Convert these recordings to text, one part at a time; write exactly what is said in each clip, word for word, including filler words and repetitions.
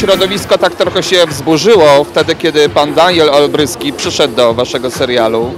środowisko tak trochę się wzburzyło wtedy, kiedy pan Daniel Olbryski przyszedł do waszego serialu.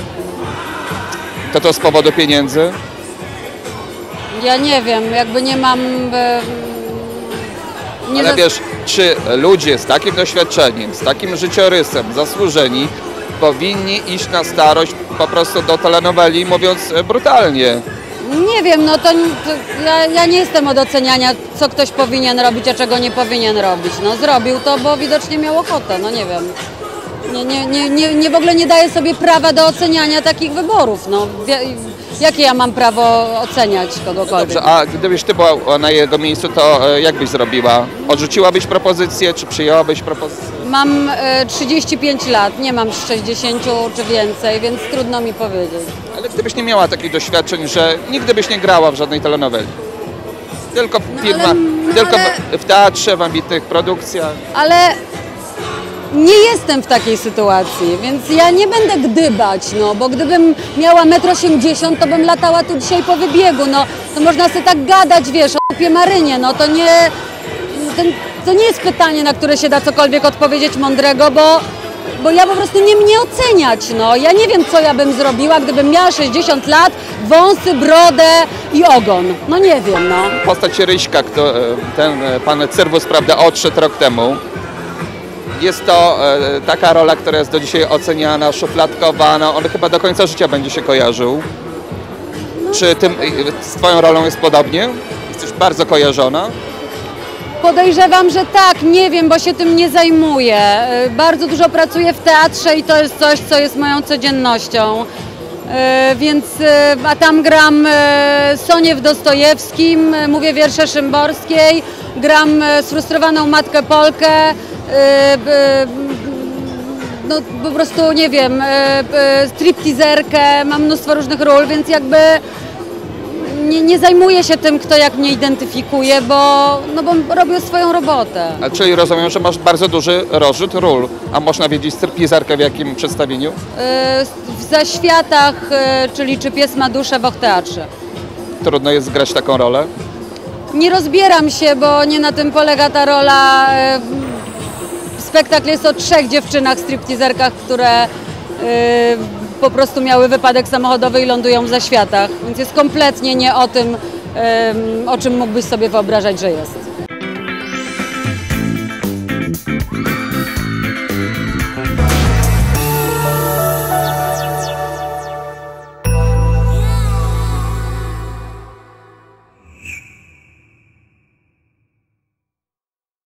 To to z powodu pieniędzy? Ja nie wiem, jakby nie mam... E, nie Ale zas... wiesz, czy ludzie z takim doświadczeniem, z takim życiorysem, zasłużeni, powinni iść na starość po prostu do telenoweli, mówiąc brutalnie? Nie wiem, no to, to ja, ja nie jestem od oceniania, co ktoś powinien robić, a czego nie powinien robić. No zrobił to, bo widocznie miał ochotę, no nie wiem. Nie, nie, nie, nie, nie w ogóle nie daję sobie prawa do oceniania takich wyborów, no. Jakie ja mam prawo oceniać kogokolwiek? Dobrze, a gdybyś ty była na jego miejscu, to jak byś zrobiła? Odrzuciłabyś propozycję, czy przyjęłabyś propozycję? Mam e, trzydzieści pięć lat, nie mam sześćdziesięciu czy więcej, więc trudno mi powiedzieć. Ale gdybyś nie miała takich doświadczeń, że nigdy byś nie grała w żadnej telenoweli? Tylko w, No firma, ale- no tylko ale- w, w teatrze, w ambitnych produkcjach. Ale nie jestem w takiej sytuacji, więc ja nie będę gdybać, no, bo gdybym miała metr osiemdziesiąt, to bym latała tu dzisiaj po wybiegu, no, to można sobie tak gadać, wiesz, o kupie Marynie, no, to nie, to, to nie jest pytanie, na które się da cokolwiek odpowiedzieć mądrego, bo, bo ja po prostu nie mnie oceniać, no, ja nie wiem, co ja bym zrobiła, gdybym miała sześćdziesiąt lat, wąsy, brodę i ogon, no nie wiem, no. Postać Ryśka, kto, ten pan Cyrwus, prawda, odszedł rok temu. Jest to e, taka rola, która jest do dzisiaj oceniana, szufladkowana. On chyba do końca życia będzie się kojarzył. Czy tym, z twoją rolą jest podobnie? Jesteś bardzo kojarzona? Podejrzewam, że tak, nie wiem, bo się tym nie zajmuję. Bardzo dużo pracuję w teatrze i to jest coś, co jest moją codziennością. Więc, a tam gram Sonię w Dostojewskim, mówię wiersze Szymborskiej, gram sfrustrowaną matkę Polkę, no po prostu nie wiem, stripteaserkę, mam mnóstwo różnych ról, więc jakby nie, nie zajmuję się tym, kto jak mnie identyfikuje, bo, no bo robię swoją robotę. A czyli rozumiem, że masz bardzo duży rozrzut ról. A można wiedzieć stripteaserkę w jakim przedstawieniu? W Zaświatach, czyli Czy pies ma duszę w Och Teatrze. Trudno jest zgrać taką rolę? Nie rozbieram się, bo nie na tym polega ta rola. Spektakl jest o trzech dziewczynach, stripteaserkach, które po prostu miały wypadek samochodowy i lądują w Zaświatach. Więc jest kompletnie nie o tym, o czym mógłbyś sobie wyobrażać, że jest.